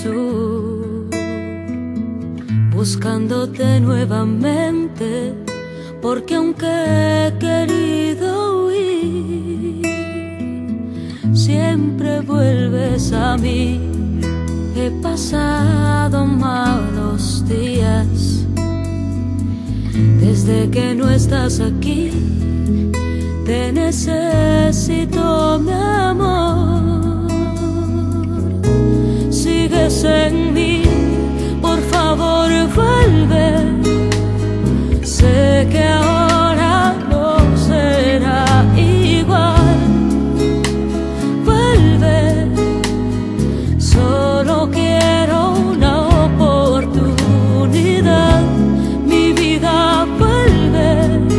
sur, buscándote nuevamente, porque aunque he querido huir, siempre vuelves a mí. He pasado malos días desde que no estás aquí. Te necesito, mi amor. Sigues en mí, por favor vuelve. Sé que ahora no será igual. Vuelve, solo quiero una oportunidad. Mi vida, vuelve.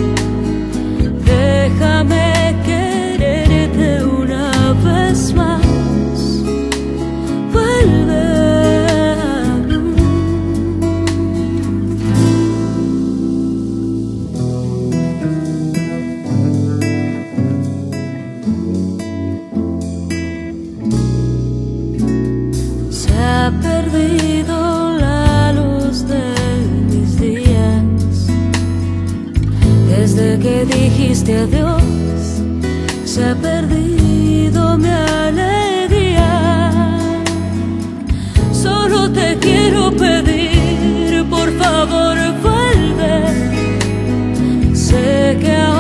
Déjame quererte una vez más. Vuelve. Se ha perdido la luz de mis días desde que dijiste adiós. Se ha perdido mi alegría. Solo te quiero pedir, por favor vuelve. Sé que ahora